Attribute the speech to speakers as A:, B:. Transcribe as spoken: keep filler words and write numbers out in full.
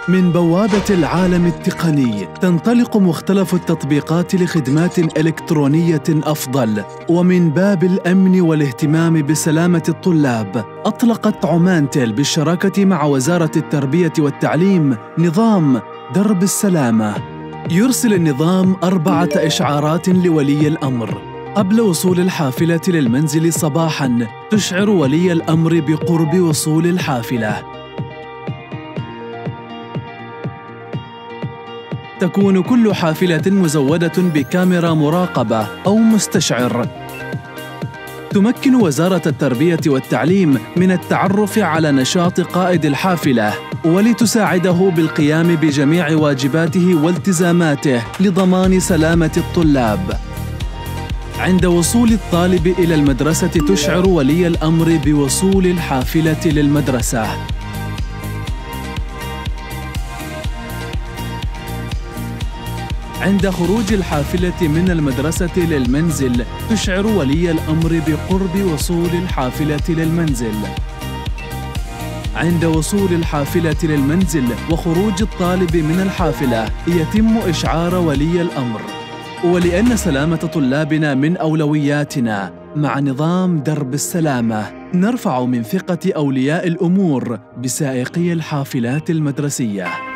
A: من بوابة العالم التقني تنطلق مختلف التطبيقات لخدمات إلكترونية أفضل، ومن باب الأمن والاهتمام بسلامة الطلاب أطلقت عمانتل بالشراكة مع وزارة التربية والتعليم نظام درب السلامة. يرسل النظام أربعة إشعارات لولي الأمر قبل وصول الحافلة للمنزل صباحاً تشعر ولي الأمر بقرب وصول الحافلة. تكون كل حافلة مزودة بكاميرا مراقبة أو مستشعر. تمكن وزارة التربية والتعليم من التعرف على نشاط قائد الحافلة ولتساعده بالقيام بجميع واجباته والتزاماته لضمان سلامة الطلاب. عند وصول الطالب إلى المدرسة تشعر ولي الأمر بوصول الحافلة للمدرسة. عند خروج الحافلة من المدرسة للمنزل تشعر ولي الأمر بقرب وصول الحافلة للمنزل. عند وصول الحافلة للمنزل وخروج الطالب من الحافلة يتم إشعار ولي الأمر. ولأن سلامة طلابنا من أولوياتنا، مع نظام درب السلامة نرفع من ثقة أولياء الأمور بسائقي الحافلات المدرسية.